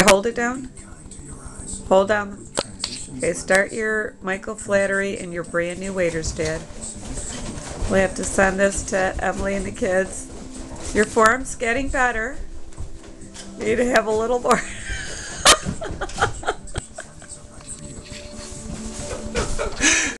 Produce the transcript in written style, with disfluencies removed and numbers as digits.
hold it down? Hold down. Okay, start your Michael Flattery and your brand new waiters, Dad. We have to send this to Emily and the kids. Your form's getting better. You need to have a little more.